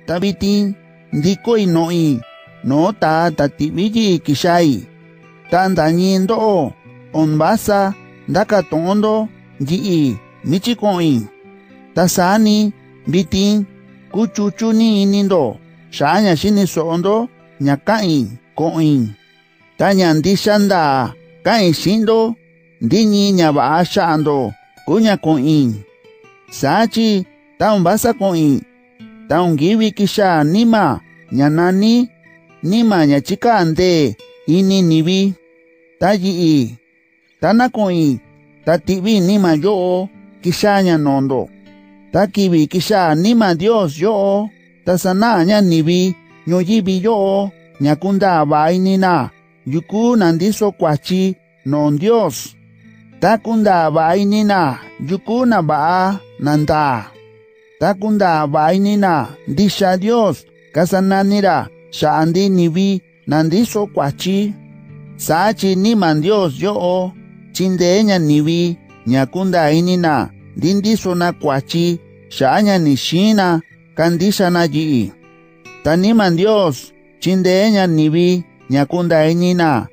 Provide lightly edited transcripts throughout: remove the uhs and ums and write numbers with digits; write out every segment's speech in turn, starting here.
ta vitin ndikoi noi no ta tibiji kishai ta ndañindo on basa ndaka tondo ji michikoi ta sani vitin kuchuchuni nindo shanya shini sondo nyakai koin ta nyandishanda kai shindo ndini nyaba shando kunya koin sachi ta on basa koin ta on givi kisha nima nyanani nima nyachika ande ini nivi ta yi ta koi ta tivi nima yo kisha nyanondo ta kivi kisha nima Dios yo ta sana nya nivi nyoyivi yo nyakunda vainina yuku nandiso kwachi non Dios ta kunda vainina yuku na ba nanda ta kunda vainina disha Dios kasananira shaandi nivi nandiso kwachi sachi niman Dios yo chindeña nivi nyakunda inina dindiso na kwachi shaanya nishina kandisha na yi ta niman Dios chindeña nivi nyakunda inina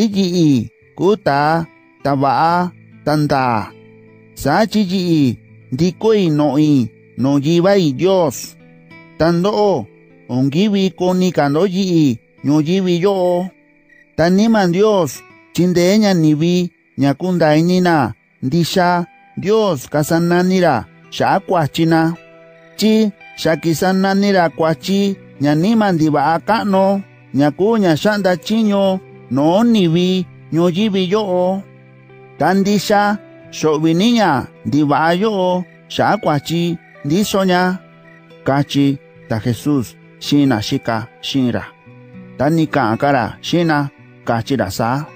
di kuta tabaa tanda sachi yi dikoi noi no yibai Dios tando ongivi koni kando yi no yivi yo ta niman Dios chindeña nivi nyakunda inina disha Dios kasananira sha kwachina chi shakisananira kwachi nyaniman diba akano nyakunya shanda chinyo no nivi no yivi yo tandisha shobininya diba yo sha kwachi disonya kachi ta Jesús shina shika shinra tanika akara shina kachira sa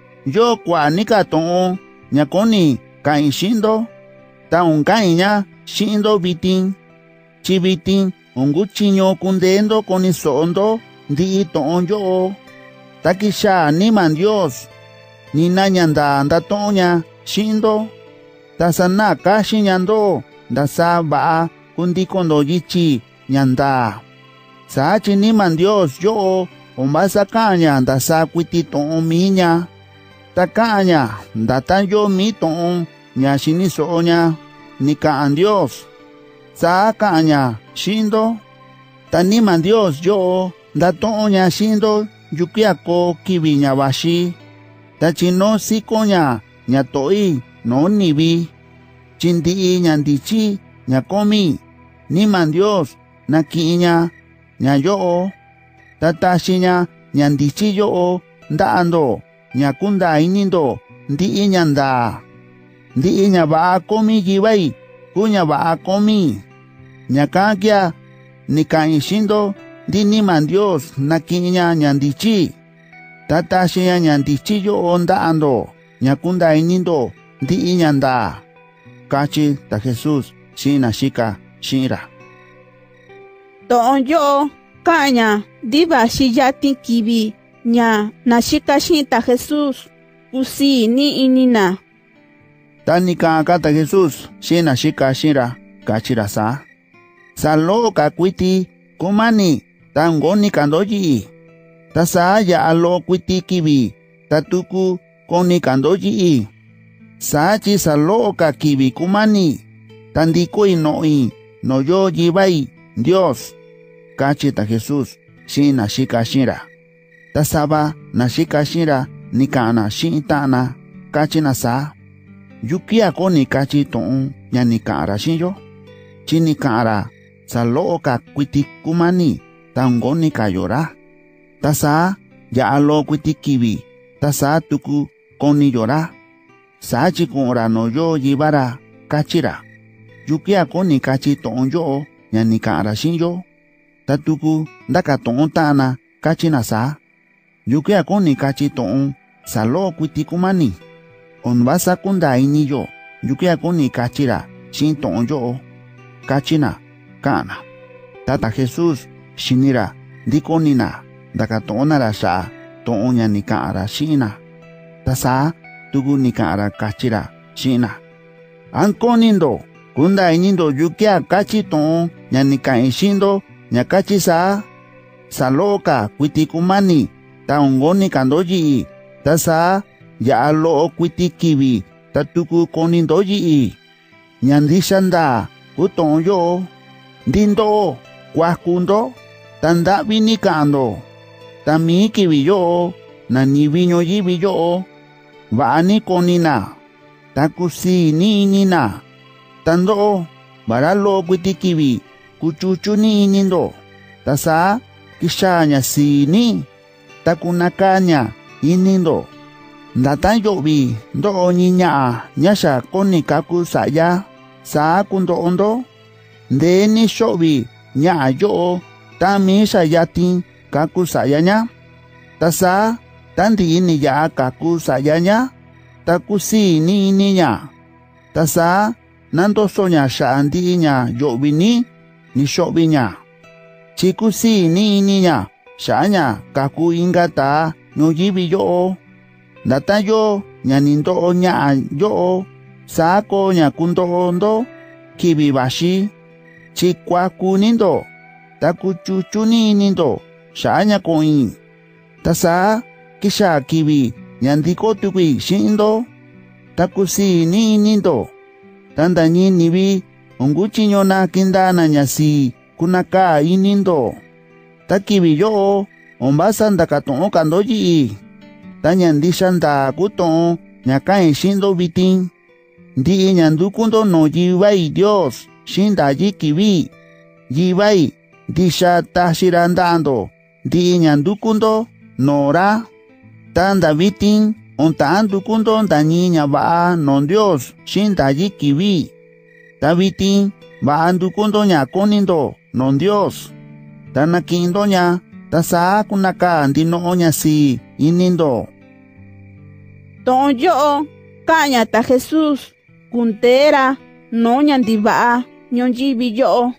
yo kwa nika ton nyakoni kain shindo ta unkainya shindo vitin chi vitin unguchinyo kundendo koni sondo di ton yo takisha niman Dios ni nanyanda anda tonya shindo ta sana kashi nyando da sa ba kundi kondo yichi nyanda sachi niman Dios yo umbasa kanya da sa kwiti ton minya takanya datan yo mi ton nya shini sonya nika an Dios sa kanya shindo taniman Dios yo daton nya shindo yukiako kibinya bashi tachino sikonya nya toi no nivi chindi nya ndichi nya komi niman Dios nakinya nya yo tatashinya nya ndichi yo ndaando nyakunda inindo ndi inyanda ndi inya ba komi jibai kunya ba komi nyakakya nikaishindo ndi niman Dios nakinya nyandichi tatashinya nyandichi yo onda ando nyakunda inindo ndi inyanda kachi ta Jesús shina shika shira ton yo kanya diba shiyati kibi nya nashika shinta Jesús usi ni inina tanika kata Jesús shina shika shira kachira sa salo kakwiti kumani tangoni kandoji tasa ya alo kwiti kibi tatuku koni kandoji sachi salo ka kibi kumani tandiko inoi no yo yibai Dios kachita Jesús shina shika shira tasaba nashika shira nikana shintana kachina sa yukia koni kachi ton nya nikara shinyo chinikara saloka kwiti kumani tangoni kayora tasa ya alo kwiti kibi tasa tuku koni yora sachi kora no yo yibara kachira yukia koni kachi ton yo nya nikara shinyo tatuku ndaka ton tana kachina sa yukia koni kachi ton salo kwiti kumani on basa kunda ini yo yukia koni kachira shin ton yo kachina kana tata Jesús shinira dikonina daka tonara sha tonya nikara shina tasa tugu nikara kachira shina ankonindo kunda inindo yukia kachi ton nyanika ishindo Nyakachi sa loka kwiti kumani ta ongoni kandoji ta sa ya lo kwiti kibi ta tuku konindoji nyandishanda kutonyo ndindo kwakundo tanda vinikando tami kibi yo na ni viño yibi yo vaani konina takusi ni nina tando baralo kwiti kibi kuchuchu ni nindo tasa kishanya sini takunakanya inindo ndatan yobi ndo niña nyasha koni kaku saya sa kundo ondo ndeni shobi nya yo tami sayatin kaku sayanya tasa tandi ini ya kaku sayanya takusi ni niña tasa nando sonya shandi nya yobini ni shobinya chikusi ni niña shanya kaku ingata nyoyibi yo ndata yo nyanindo nya yo sako nya kundo ondo kibibashi chikwa kunindo takuchuchu ni nindo shanya koin tasa kisha kibi nyandiko tukui shindo takusi ni nindo tanda ni nibi unguchi nyona kindana nyasi kunaka inindo takibi yo ombasa ndakaton kandoji tanyandishanda kuton nyakain shindo bitin ndi nyandukundo no yibai Dios shinda yikibi yibai disha tashirandando ndi nyandukundo nora tanda bitin ontandukundo ndaniña ba non Dios shinda yikibi tabitin ba andukundo nyakonindo non Dios tanakindo nya tasa kunaka ndino nya si inindo ton yo kaña ta Jesús kuntera no nyandiba nyonjibi yo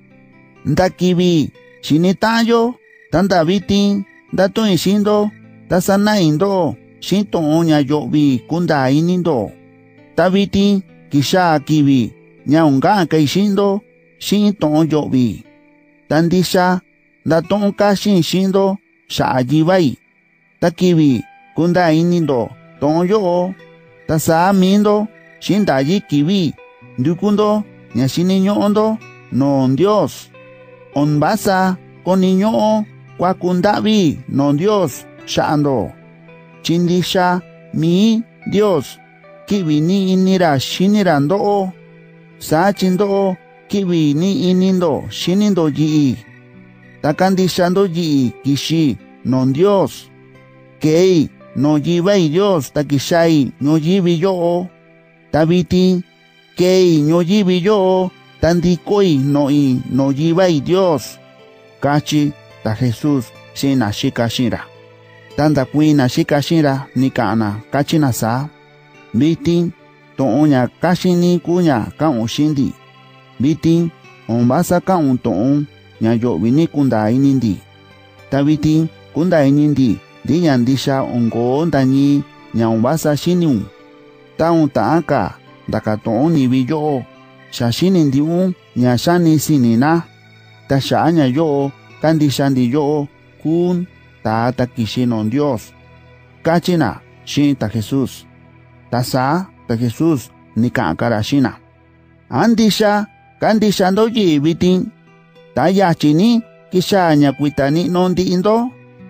ndakibi shinitayo tanda bitin dato ishindo tasana indo shinto nya yobi kunda inindo tabiti kisha kibi nyaunga kaishindo shinto yobi tandisha daton kashin shindo shajibai takibi kunda inindo ton yo tasa mindo shindaji kibi ndukundo nyashini nyondo non Dios onbasa koninyo kwa kundabi non Dios shando chindisha mi Dios kibi ni inira shinirando sa chindo kibi ni inindo shinindo ji takandishando ji kishi non Dios kei no yibai Dios takishai no yibi yo tabiti kei no yibi yo tandikoi no yibai Dios kachi ta Jesús shina shika shira tanda kuina shika shira nikana kachina sa bitin to onya kashini kunya kan ushindi bitin ombasa kan to nya yo bini kunda inindi tabiti kunda inindi dinyandisha ongo ndani nyaubasa shiniu taun taaka dakaton ni biyo shashini ndiu nyashani sinina tashanya yo kandishandi yo kun ta takishinon Dios kachina shin ta Jesús tasa ta Jesús nikakarashina andisha kandishando yi bitin tayachini kishanya kuitani nondi indo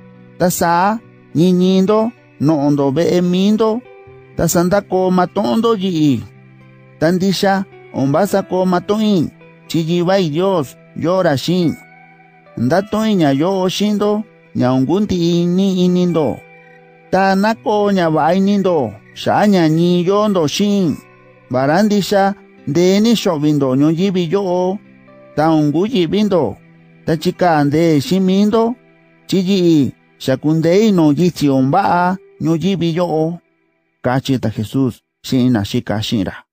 tasa niñindo no ondo be mindo tasanda ko matondo yi tandisha ombasa ko matoin chiyibai Dios yora shin ndatoin nya yo shindo nya ungunti ni inindo tanako nya bainindo shanya ni yondo shin barandisha deni shobindo nyonyibi yo taunguyi bindo tachika ande shimindo chiyi shakundei no yichi omba no yibi yo kachi ta Jesús shina shika shira